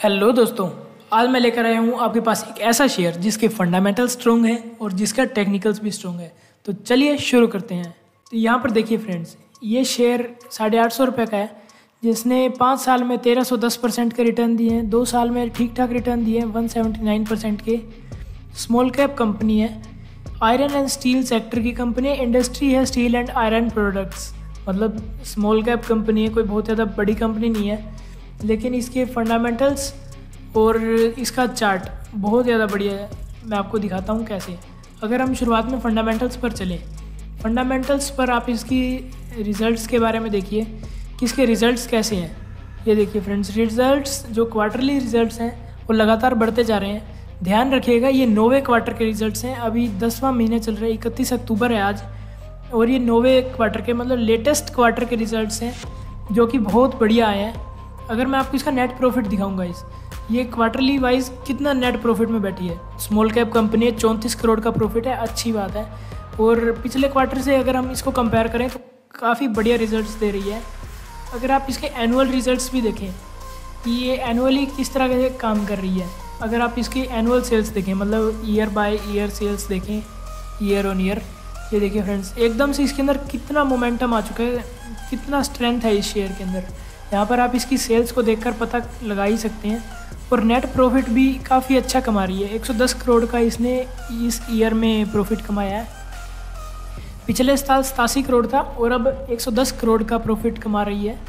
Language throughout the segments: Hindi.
हेलो दोस्तों, आज मैं लेकर आया हूँ आपके पास एक ऐसा शेयर जिसके फंडामेंटल स्ट्रॉन्ग है और जिसका टेक्निकल्स भी स्ट्रॉन्ग है। तो चलिए शुरू करते हैं। तो यहाँ पर देखिए फ्रेंड्स, ये शेयर 850 रुपये का है, जिसने 5 साल में 1310% के रिटर्न दिए हैं, 2 साल में ठीक ठाक रिटर्न दिए हैं 179% के। स्मॉल कैप कंपनी है, आयरन एंड स्टील सेक्टर की कंपनी है, इंडस्ट्री है स्टील एंड आयरन प्रोडक्ट्स। मतलब स्मॉल कैप कंपनी है, कोई बहुत ज़्यादा बड़ी कंपनी नहीं है, लेकिन इसके फंडामेंटल्स और इसका चार्ट बहुत ज़्यादा बढ़िया है। मैं आपको दिखाता हूँ कैसे। अगर हम शुरुआत में फंडामेंटल्स पर चलें, फंडामेंटल्स पर आप इसकी रिज़ल्ट्स के बारे में देखिए कि इसके रिज़ल्ट्स कैसे हैं। ये देखिए फ्रेंड्स, रिज़ल्ट्स जो क्वार्टरली रिज़ल्ट्स हैं वो लगातार बढ़ते जा रहे हैं। ध्यान रखिएगा, ये 9वें क्वार्टर के रिज़ल्ट्स हैं। अभी 10वां महीना चल रहा है, 31 अक्टूबर है आज, और ये 9वें क्वार्टर के मतलब लेटेस्ट क्वार्टर के रिज़ल्ट्स हैं जो कि बहुत बढ़िया आए हैं। अगर मैं आपको इसका नेट प्रॉफिट दिखाऊंगा, ये क्वार्टरली वाइज कितना नेट प्रॉफिट में बैठी है। स्मॉल कैप कंपनी है, 34 करोड़ का प्रॉफिट है, अच्छी बात है। और पिछले क्वार्टर से अगर हम इसको कंपेयर करें तो काफ़ी बढ़िया रिजल्ट्स दे रही है। अगर आप इसके एनुअल रिजल्ट्स भी देखें कि ये एनुअली किस तरह से काम कर रही है, अगर आप इसकी एनुअल सेल्स देखें, मतलब ईयर बाय ईयर सेल्स देखें, ईयर ऑन ईयर, ये देखिए फ्रेंड्स, एकदम से इसके अंदर कितना मोमेंटम आ चुका है, कितना स्ट्रेंथ है इस शेयर के अंदर। यहाँ पर आप इसकी सेल्स को देखकर पता लगा ही सकते हैं। और नेट प्रॉफिट भी काफ़ी अच्छा कमा रही है, 110 करोड़ का इसने इस ईयर में प्रॉफिट कमाया है। पिछले साल 87 करोड़ था और अब 110 करोड़ का प्रॉफिट कमा रही है।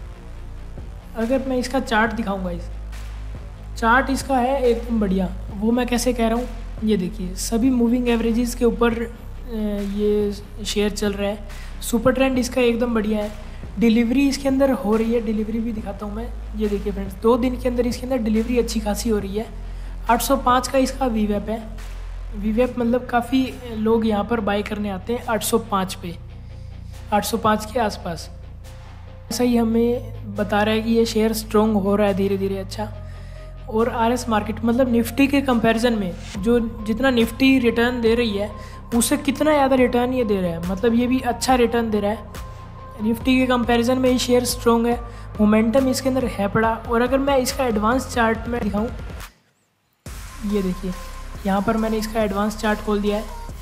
अगर मैं इसका चार्ट दिखाऊंगा, इस चार्ट इसका है एकदम बढ़िया। वो मैं कैसे कह रहा हूँ, ये देखिए, सभी मूविंग एवरेजेस के ऊपर ये शेयर चल रहा है। सुपर ट्रेंड इसका एकदम बढ़िया है। डिलीवरी इसके अंदर हो रही है, डिलीवरी भी दिखाता हूँ मैं। ये देखिए फ्रेंड्स, 2 दिन के अंदर इसके अंदर डिलीवरी अच्छी खासी हो रही है। 805 का इसका वीवैप है। वीवैप मतलब काफ़ी लोग यहाँ पर बाय करने आते हैं 805 पे, 805 के आसपास। ऐसा ही हमें बता रहा है कि ये शेयर स्ट्रॉन्ग हो रहा है धीरे धीरे अच्छा। और आरएस मार्केट मतलब निफ्टी के कंपैरिजन में जो जितना निफ्टी रिटर्न दे रही है उससे कितना ज़्यादा रिटर्न ये दे रहा है, मतलब ये भी अच्छा रिटर्न दे रहा है। निफ्टी के कंपैरिजन में ये शेयर स्ट्रॉन्ग है, मोमेंटम इसके अंदर है पड़ा। और अगर मैं इसका एडवांस चार्ट में दिखाऊं, ये देखिए, यहाँ पर मैंने इसका एडवांस चार्ट खोल दिया है।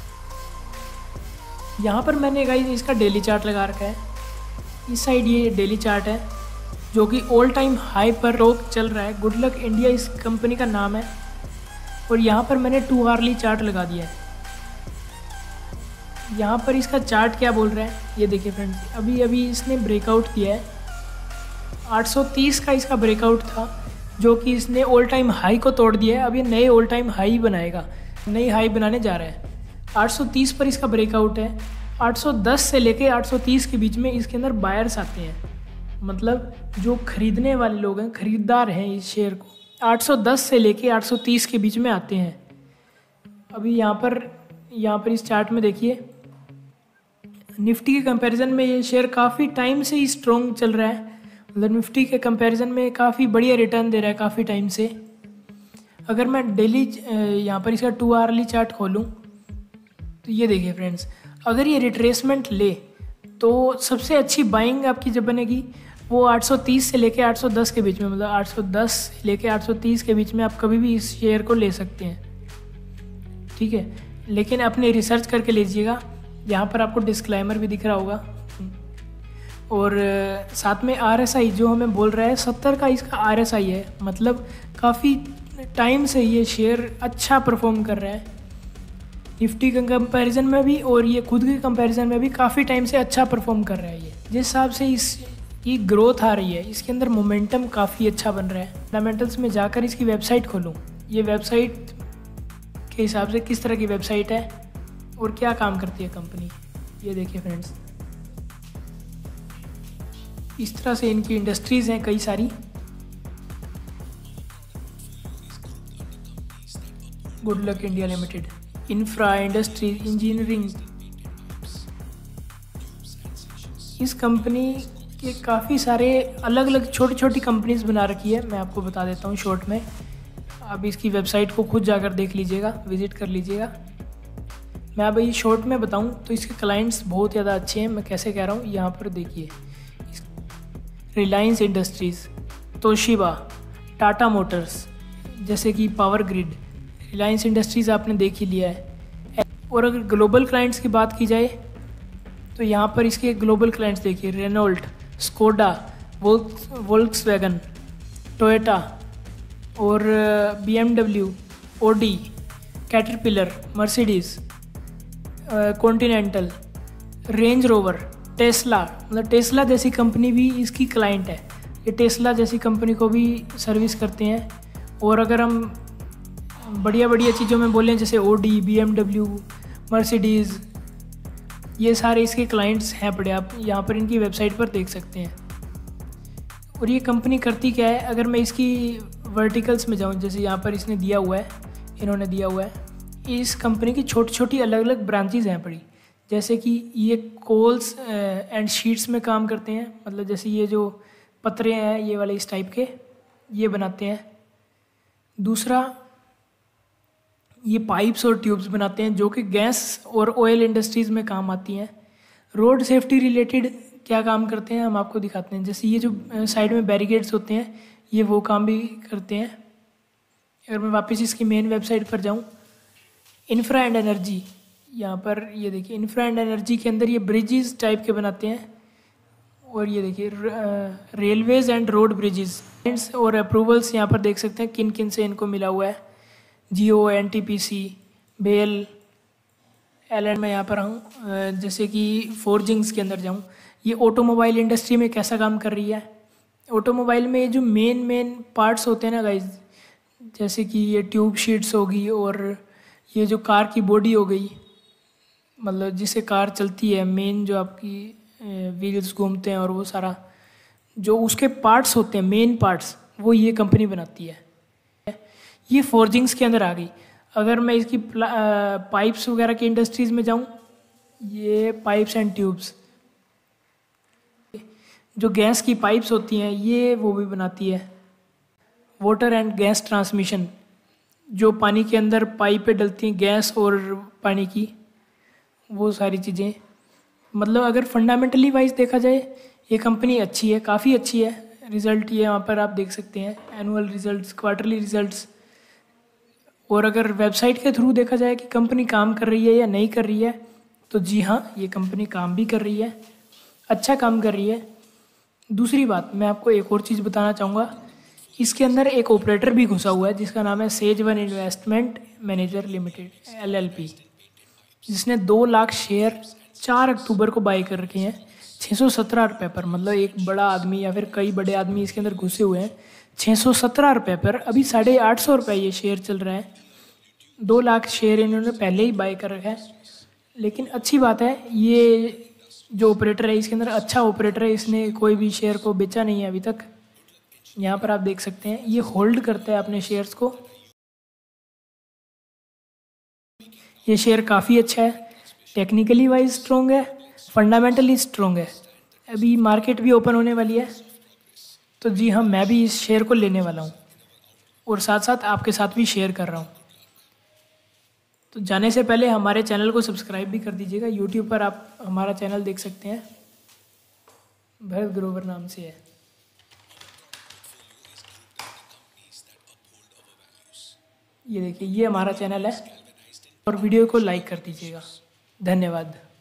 यहाँ पर मैंने गाइस इसका डेली चार्ट लगा रखा है। इस साइड ये डेली चार्ट है जो कि ऑल टाइम हाई पर टॉप चल रहा है। गुड लक इंडिया इस कंपनी का नाम है। और यहाँ पर मैंने 2 आवरली चार्ट लगा दिया है। यहाँ पर इसका चार्ट क्या बोल रहा है, ये देखिए फ्रेंड्स, अभी इसने ब्रेकआउट किया है। 830 का इसका ब्रेकआउट था जो कि इसने ऑल टाइम हाई को तोड़ दिया है। अब ये नए ऑल टाइम हाई बनाएगा, नई हाई बनाने जा रहा है। 830 पर इसका ब्रेकआउट है। 810 से लेके 830 के बीच में इसके अंदर बायर्स आते हैं, मतलब जो खरीदने वाले लोग हैं, खरीदार हैं इस शेयर को, 810 से लेके 830 के बीच में आते हैं। अभी यहाँ पर इस चार्ट में देखिए, निफ्टी के कंपैरिजन में ये शेयर काफ़ी टाइम से ही स्ट्रॉन्ग चल रहा है। मतलब निफ्टी के कंपैरिजन में काफ़ी बढ़िया रिटर्न दे रहा है काफ़ी टाइम से। अगर मैं डेली यहाँ पर इसका 2 आवरली चार्ट खोलूँ तो ये देखिए फ्रेंड्स, अगर ये रिट्रेसमेंट ले तो सबसे अच्छी बाइंग आपकी जब बनेगी वो 830 से लेके 810 के बीच में, मतलब 810 से लेके 830 के बीच में आप कभी भी इस शेयर को ले सकते हैं, ठीक है। लेकिन अपने रिसर्च करके लीजिएगा। यहाँ पर आपको डिस्क्लेमर भी दिख रहा होगा। और साथ में RSI जो हमें बोल रहा है 70 का इसका RSI है, मतलब काफ़ी टाइम से ये शेयर अच्छा परफॉर्म कर रहा है निफ्टी के कंपैरिजन में भी, और ये खुद के कंपैरिजन में भी काफ़ी टाइम से अच्छा परफॉर्म कर रहा है। ये जिस हिसाब से इसकी ग्रोथ आ रही है, इसके अंदर मोमेंटम काफ़ी अच्छा बन रहा है। फंडामेंटल्स में जाकर इसकी वेबसाइट खोलूँ, ये वेबसाइट के हिसाब से किस तरह की वेबसाइट है और क्या काम करती है कंपनी, ये देखिए फ्रेंड्स। इस तरह से इनकी इंडस्ट्रीज़ हैं कई सारी। Good luck India limited, infra industries, engineering. इस कंपनी के काफ़ी सारे अलग अलग छोटी छोटी कंपनीज बना रखी है। मैं आपको बता देता हूँ शॉर्ट में, आप इसकी वेबसाइट को खुद जाकर देख लीजिएगा, विजिट कर लीजिएगा। मैं अब ये शॉर्ट में बताऊं तो इसके क्लाइंट्स बहुत ज़्यादा अच्छे हैं। मैं कैसे कह रहा हूँ, यहाँ पर देखिए, Reliance industries, Toshiba, Tata motors, जैसे कि पावर ग्रिड, रिलायंस इंडस्ट्रीज़ आपने देख ही लिया है। और अगर ग्लोबल क्लाइंट्स की बात की जाए तो यहाँ पर इसके ग्लोबल क्लाइंट्स देखिए, रेनॉल्ट, स्कोडा, वोल्क्सवैगन, टोयोटा और BMW, Audi, Caterpillar, Mercedes, Continental, Range Rover, Tesla, मतलब टेस्ला जैसी कंपनी भी इसकी क्लाइंट है। ये टेस्ला जैसी कंपनी को भी सर्विस करते हैं। और अगर हम बढ़िया बढ़िया चीज़ों में बोलें जैसे ओडी, BMW, मर्सिडीज़, ये सारे इसके क्लाइंट्स हैं बड़े, आप यहाँ पर इनकी वेबसाइट पर देख सकते हैं। और ये कंपनी करती क्या है, अगर मैं इसकी वर्टिकल्स में जाऊँ, जैसे यहाँ पर इसने दिया हुआ है, इन्होंने दिया हुआ है, इस कंपनी की छोटी छोटी अलग अलग ब्रांचेज हैं बड़ी। जैसे कि ये कोल्स एंड शीट्स में काम करते हैं, मतलब जैसे ये जो पतरे हैं ये वाले इस टाइप के, ये बनाते हैं। दूसरा, ये पाइप्स और ट्यूब्स बनाते हैं जो कि गैस और ऑयल इंडस्ट्रीज़ में काम आती हैं। रोड सेफ्टी रिलेटेड क्या काम करते हैं हम आपको दिखाते हैं। जैसे ये जो साइड में बैरिकेड्स होते हैं, ये वो काम भी करते हैं। अगर मैं वापस इसकी मेन वेबसाइट पर जाऊँ, इंफ्रा एंड एनर्जी, यहाँ पर ये देखिए, इंफ्रा एंड एनर्जी के अंदर ये ब्रिजेस टाइप के बनाते हैं। और ये देखिए, रेलवेज एंड रोड ब्रिजेस और अप्रूवल्स यहाँ पर देख सकते हैं किन किन से इनको मिला हुआ है। जियो, NTPC, बेल, एल, मैं यहाँ पर आऊँ, जैसे कि फोर्जिंग्स के अंदर जाऊँ, ये ऑटोमोबाइल इंडस्ट्री में कैसा काम कर रही है। ऑटोमोबाइल में जो मेन पार्ट्स होते हैं ना गाइज, जैसे कि ये ट्यूब शीट्स होगी और ये जो कार की बॉडी हो गई, मतलब जिससे कार चलती है, मेन जो आपकी व्हील्स घूमते हैं और वो सारा जो उसके पार्ट्स होते हैं, मेन पार्ट्स, वो ये कंपनी बनाती है। ये फोर्जिंग्स के अंदर आ गई। अगर मैं इसकी पाइप्स वगैरह की इंडस्ट्रीज़ में जाऊँ, ये पाइप्स एंड ट्यूब्स, जो गैस की पाइप्स होती हैं ये वो भी बनाती है। वाटर एंड गैस ट्रांसमिशन, जो पानी के अंदर पाइपें डलती हैं गैस और पानी की, वो सारी चीज़ें। मतलब अगर फंडामेंटली वाइज देखा जाए ये कंपनी अच्छी है, काफ़ी अच्छी है। रिज़ल्ट ये यहाँ पर आप देख सकते हैं, एनुअल रिज़ल्ट्स, क्वार्टरली रिज़ल्ट्स। और अगर वेबसाइट के थ्रू देखा जाए कि कंपनी काम कर रही है या नहीं कर रही है, तो जी हाँ, ये कंपनी काम भी कर रही है, अच्छा काम कर रही है। दूसरी बात, मैं आपको एक और चीज़ बताना चाहूँगा, इसके अंदर एक ऑपरेटर भी घुसा हुआ है जिसका नाम है सेज1 इन्वेस्टमेंट मैनेजर लिमिटेड, LLP, जिसने 2 लाख शेयर 4 अक्टूबर को बाई कर रखे हैं 617 रुपये पर। मतलब एक बड़ा आदमी या फिर कई बड़े आदमी इसके अंदर घुसे हुए हैं 617 रुपये पर। अभी 850 रुपये ये शेयर चल रहा है। 2 लाख शेयर इन्होंने पहले ही बाई कर रखा है। लेकिन अच्छी बात है, ये जो ऑपरेटर है इसके अंदर अच्छा ऑपरेटर है, इसने कोई भी शेयर को बेचा नहीं है अभी तक। यहाँ पर आप देख सकते हैं ये होल्ड करता है अपने शेयर्स को। ये शेयर काफ़ी अच्छा है, टेक्निकली वाइज स्ट्रॉन्ग है, फंडामेंटली स्ट्रॉन्ग है। अभी मार्केट भी ओपन होने वाली है, तो जी हाँ, मैं भी इस शेयर को लेने वाला हूँ और साथ साथ आपके साथ भी शेयर कर रहा हूँ। तो जाने से पहले हमारे चैनल को सब्सक्राइब भी कर दीजिएगा। यूट्यूब पर आप हमारा चैनल देख सकते हैं, भरत ग्रोवर नाम से है। ये देखिए, ये हमारा चैनल है और वीडियो को लाइक कर दीजिएगा। धन्यवाद।